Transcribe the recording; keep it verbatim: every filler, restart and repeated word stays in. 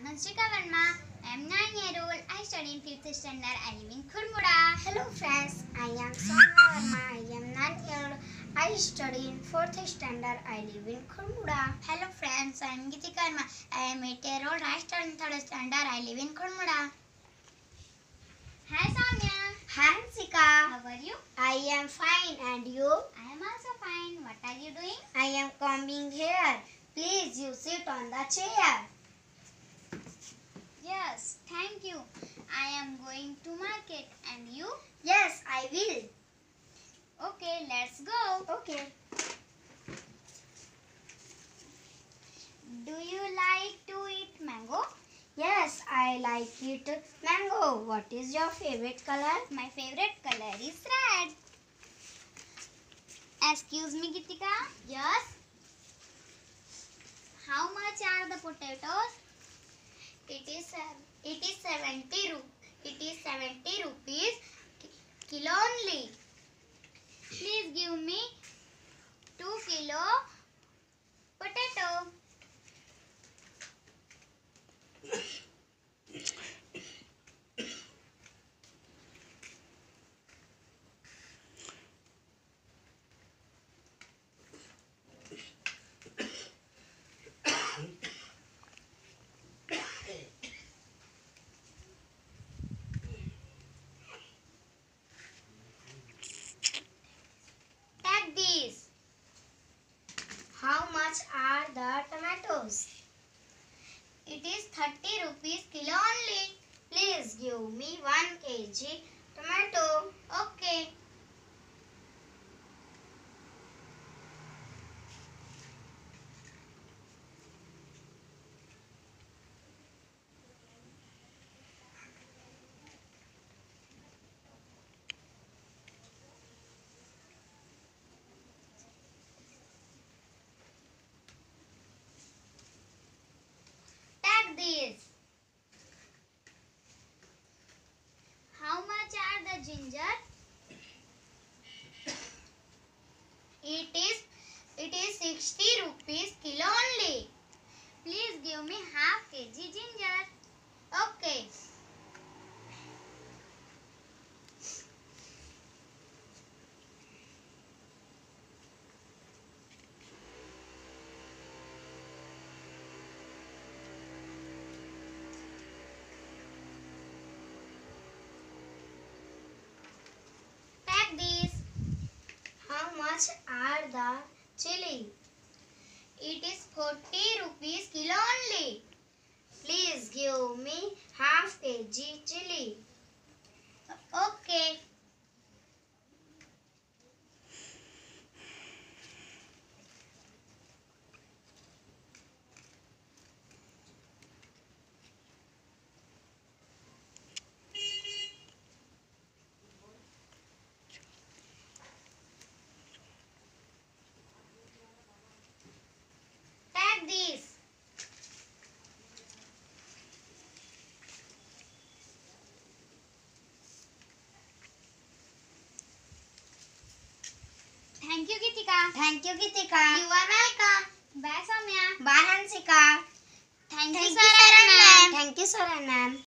am Hanshika Verma. I am nine year old. I study in fifth standard. I live in Khurmuda. Hello friends, I am Soumya Verma. I am nine year old. I study in fourth standard. I live in Khurmuda. Hello friends, I am Gitika Verma. I am eight year old. I study in third standard. I live in Khurmuda. Hi Soumya. Hi Hanshika. How are you? I am fine, and you? I am also fine. What are you doing? I am combing hair. Please, you sit on the chair. Yes, thank you. I am going to market. And you? Yes, I will. Okay, let's go. Okay. Do you like to eat mango? Yes, I like it. Mango. What is your favorite color? My favorite color is red. Excuse me, Gitika. Yes. How much are the potatoes? It is it is seventy ru it is seventy rupees kilo only. Please give me two kilo potato. Take these. How much are the tomatoes? It is thirty rupees kilo only. Please give me one kg tomato. Okay. Take these. How much are the ginger? It is it is sixty rupees kilo only. Please give me half kg ginger. Okay. Take these. How much are the chili? It is forty rupees kilo only. Please give me half kg chili. Okay. Take these. Thank you, Gitika. Thank you, Gitika. You are welcome. Bye, Soumya. Bye, Hanshika. Thank, Thank you, you, sir and ma'am. Thank you, sir and ma'am.